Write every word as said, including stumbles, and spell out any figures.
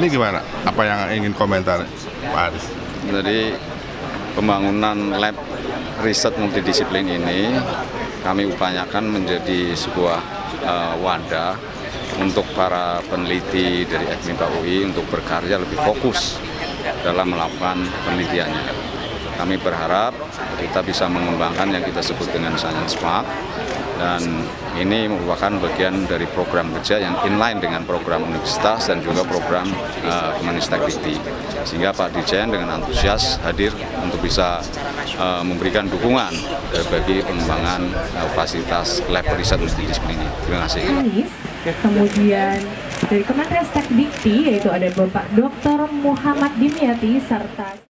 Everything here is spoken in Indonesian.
Ini gimana? Apa yang ingin komentar Pak Aris? Jadi pembangunan lab riset multidisiplin ini kami upayakan menjadi sebuah uh, wadah untuk para peneliti dari FMIPA U I untuk berkarya lebih fokus dalam melakukan penelitiannya. Kami berharap kita bisa mengembangkan yang kita sebut dengan Science Park, dan ini merupakan bagian dari program kerja yang inline dengan program universitas dan juga program uh, Kemenristek Dikti. Sehingga Pak Dirjen dengan antusias hadir untuk bisa uh, memberikan dukungan uh, bagi pengembangan uh, fasilitas lab riset multidisiplin ini. Terima kasih. Kemudian dari Kemenristek Dikti yaitu ada Bapak Doktor Muhammad Dimyati serta